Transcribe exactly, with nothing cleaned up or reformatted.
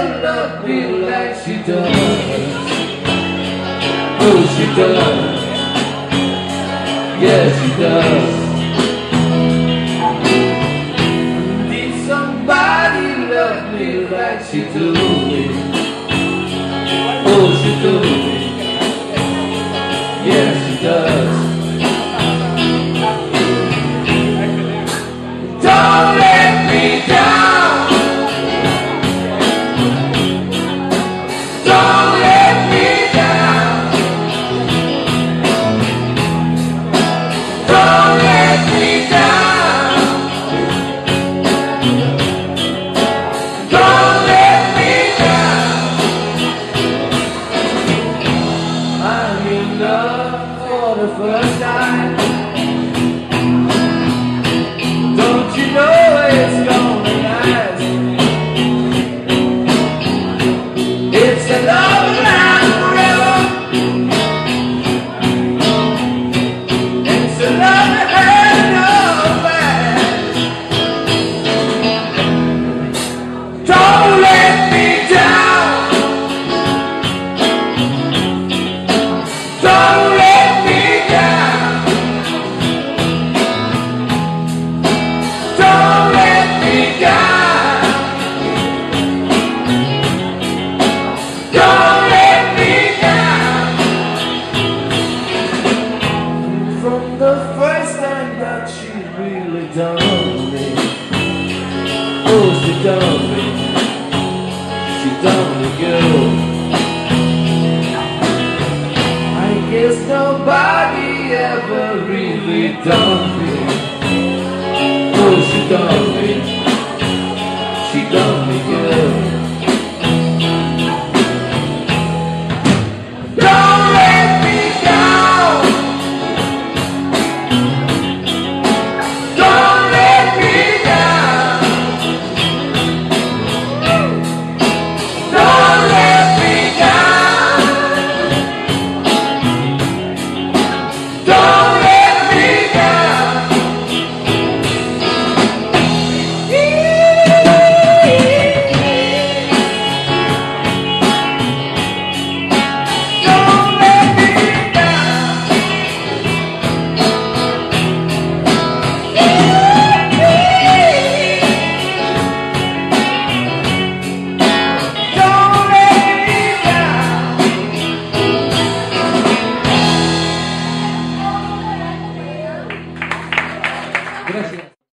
ever love me like she does. Oh, she does. Yeah, she does. Need somebody love me like she do me. Oh, she do me. Yeah, she does. Don't let me down. Don't let me down. Don't let me down. Don't let me down. I'm in love for the first time. Don't you know it's gonna last? It's a love that lasts forever. It's a love that has no past. Don't let me down. Don't let me down. Don't let me down. Don't let me down. From the first time that she really done me. Oh, she done me. She done me good. I guess nobody ever really done me. Oh, she done me.